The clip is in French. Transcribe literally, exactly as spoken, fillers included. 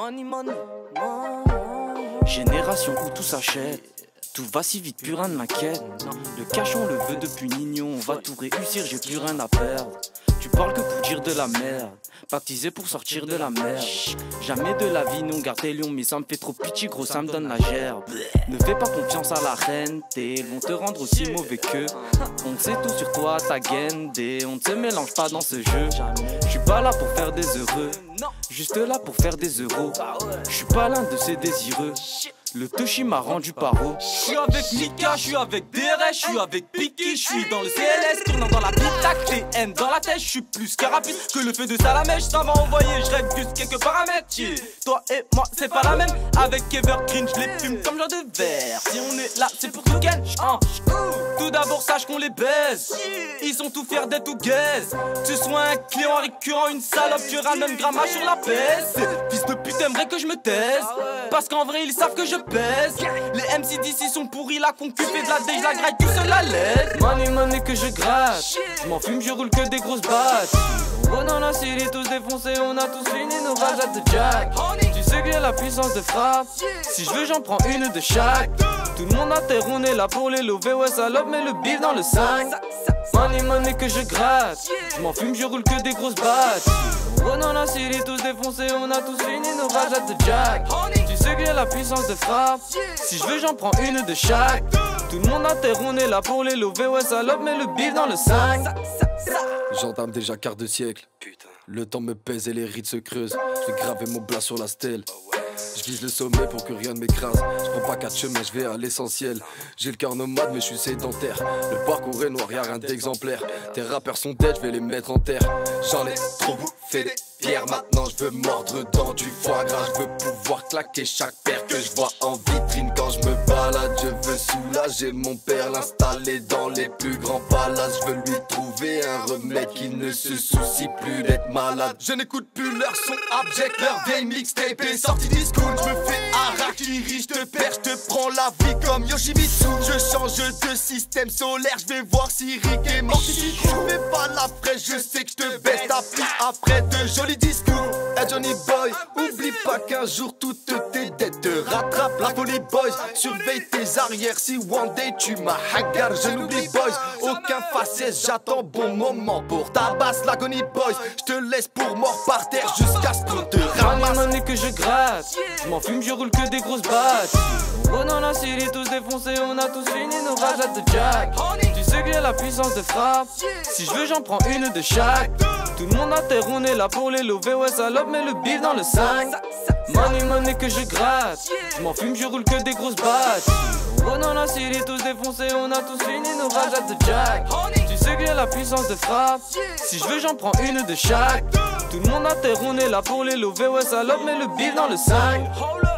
Money, money, génération où tout s'achète. Tout va si vite, plus rien ne m'inquiète. Le cachon le veut depuis Nignon. On va tout réussir, j'ai plus rien à perdre. Tu parles que pour dire de la merde, baptisé pour sortir de la merde. Jamais de la vie, non, garde tes lions. Mais ça me fait trop pitié, gros, ça me donne la gerbe. Ne fais pas confiance à la reine, ils vont te rendre aussi mauvais qu'eux. On sait tout sur toi, ta gaine, et on ne se mélange pas dans ce jeu. Je suis pas là pour faire des heureux, juste là pour faire des euros. Je suis pas l'un de ces désireux. Le touchy m'a rendu paro. Je suis avec Mika, je suis avec D R S, je suis avec Piki, je suis dans le C L S, tournant dans la pitac, T N dans la tête, je suis plus carapide que le feu de Salamèche, ça va envoyer, je règle juste quelques paramètres. Yeah. Toi et moi, c'est pas la même. Avec Evergreen, je les fume comme genre de verre. Si on est là, c'est pour tout ken. Hein. Tout d'abord, sache qu'on les baise. Ils sont tout fiers d'être tout gaze. Que ce soit un client récurrent, une salope, tu auras même grammage sur la pèse. Fils de pute, aimerait que je me taise. Parce qu'en vrai, ils savent que je pèse. Les M C d'ici sont pourris, la concu fait de la dé, je la graille tout seul à l'aise. Money, money que je gratte. Je m'en fume, je roule que des grosses battes. Oh non, non, s'il est tous défoncés, on a tous fini nos ragettes de jack. Tu sais que j'ai la puissance de frappe. Si je veux, j'en prends une de chaque. Tout le monde à terre, on est là pour les lever. Ouais, salope, mais le bif dans le cinq. Money, money que je gratte. Je m'en fume, je roule que des grosses battes. Oh non, non, s'il est tous défoncés, on a tous fini nos ragettes de jack. Tu sais que j'ai la puissance de frappe. Si je veux, j'en prends une de chaque. Tout le monde à terre, on est là pour les lever. Ouais, salope, mais le bif dans le cinq. J'entame déjà quart de siècle. Le temps me pèse et les rides se creusent. Je vais graver mon plat sur la stèle. Je vise le sommet pour que rien ne m'écrase. Je prends pas quatre chemins, je vais à l'essentiel. J'ai le cœur nomade mais je suis sédentaire. Le parcours est noir, y'a rien d'exemplaire. Tes rappeurs sont dead, je vais les mettre en terre. J'en ai trop bouffé des pierres. Maintenant je veux mordre dans du foie gras. Je veux pouvoir claquer chaque paire que je vois en vitrine. Quand je me balade, je veux soulager mon père, l'installer dans les plus grands palaces. Je veux lui trouver un remède qui ne se soucie plus d'être malade. Je n'écoute plus leur son abject, leur vieille mixtape est sortie discours. Je me fais harakiri, je te perds, je te prends la vie comme Yoshimitsu. Je change de système solaire, je vais voir si Rick est mort. Si tu fais pas la fraîche, je sais que je te baisse ta fille après de jolis discours. Hey Johnny Boy, oublie pas qu'un jour toutes tes dettes te rattrapent. La folie boys, surveille tes arrières si one day tu m'as hagar. Je n'oublie boys, aucun faciès, j'attends bon moment pour ta basse. L'agonie boys, je te laisse pour mort par terre jusqu'à ce qu'on te ramasse. Money, money que je gratte. Je m'en fume, je roule que des grosses battes. Oh non, non, s'il est tous défoncés, on a tous fini nos ragettes de jack. Tu sais que j'ai la puissance de frappe. Si je veux, j'en prends une de chaque. Tout le monde à terre, on est là pour les lever. Ouais, salope, mais le bif dans le cinq. Money, money que je gratte. Je m'en fume, je roule que des grosses battes. Oh non, non, s'il est tous défoncés, on a tous fini nos ragettes de jack. Tu sais que j'ai la puissance de frappe. Si je veux, j'en prends une de chaque. Tout le monde à terre, on est là pour les lever. Ouais, salope, mais le bif dans le cinq.